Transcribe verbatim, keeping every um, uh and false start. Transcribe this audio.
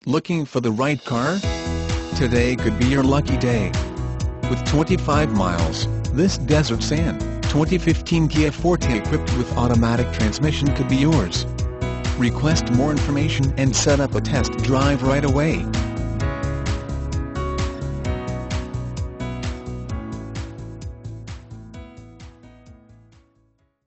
Looking for the right car? Today could be your lucky day. With twenty-five miles, this Desert Sand, twenty fifteen Kia Forte equipped with automatic transmission could be yours. Request more information and set up a test drive right away.